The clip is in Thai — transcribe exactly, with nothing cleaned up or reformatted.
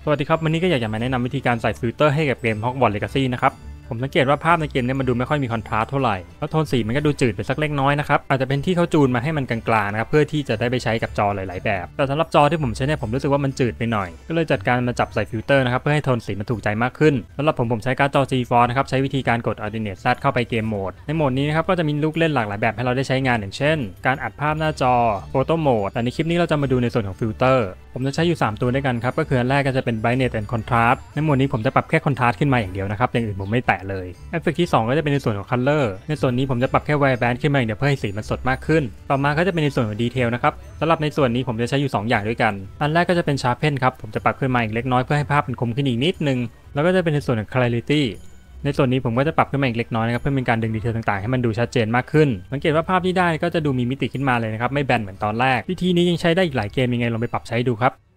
สวัสดีครับวันนี้ก็อยากจะมาแนะนำวิธีการใส่ฟิลเตอร์ให้กับเกม Hogwarts Legacy นะครับผมสังเกตว่าภาพในเกมนี้มันดูไม่ค่อยมีคอนทราสต์เท่าไหร่แล้วโทนสีมันก็ดูจืดไปสักเล็กน้อยนะครับอาจจะเป็นที่เขาจูนมาให้มันกลางๆนะครับเพื่อที่จะได้ไปใช้กับจอหลายๆแบบแต่สำหรับจอที่ผมใช้เนี่ยผมรู้สึกว่ามันจืดไปหน่อยก็เลยจัดการมาจับใส่ฟิลเตอร์นะครับเพื่อให้โทนสีมันถูกใจมากขึ้นสำหรับผมผมใช้การ์ดจอ จี ฟอร์ นะครับใช้วิธีการกด Alternate Z เข้าไปเกมโหมดในโหมดนี้นะครับก็จะมีลูกเล่นหลากหลายแบบให้เราได้ใช้งานอย่างเช่นการอัดภาพหน้าจอ Photo Mode แต่ในคลิปนี้เราจะมาดูในส่วนของฟิลเตอร์ผมจะใช้อยู่สามตัวด้วยกันครับก็คืออันแรกก็จะเป็น Brightness and Contrast ในโหมดนี้ผมจะปรับแค่ Contrast ขึ้นมาอย่างเดียวนะครับอย่างอื่นผมไม่แตะเลยเอฟเฟกต์ที่สองก็จะเป็นในส่วนของ Color ในส่วนนี้ผมจะปรับแค่ Vibrance ขึ้นมาอย่างเดียวเพื่อให้สีมันสดมากขึ้นต่อมาก็จะเป็นในส่วนของ Detail นะครับสำหรับในส่วนนี้ผมจะใช้อยู่สองอย่างด้วยกันอันแรกก็จะเป็น Sharpen ครับผมจะปรับขึ้นมาอีกเล็กน้อยเพื่อให้ภาพมันคมขึ้นอีกนิดนึงแล้วก็จะเป็นในส่วนของ Clarityในส่วนนี้ผมก็จะปรับขึ้นมาอีกเล็กน้อยนะครับเพื่อเป็นการดึงดีเทลต่างๆให้มันดูชัดเจนมากขึ้นสังเกตว่าภาพที่ได้ก็จะดูมีมิติขึ้นมาเลยนะครับไม่แบนเหมือนตอนแรกวิธีนี้ยังใช้ได้อีกหลายเกมยังไงลองไปปรับใช้ดูครับ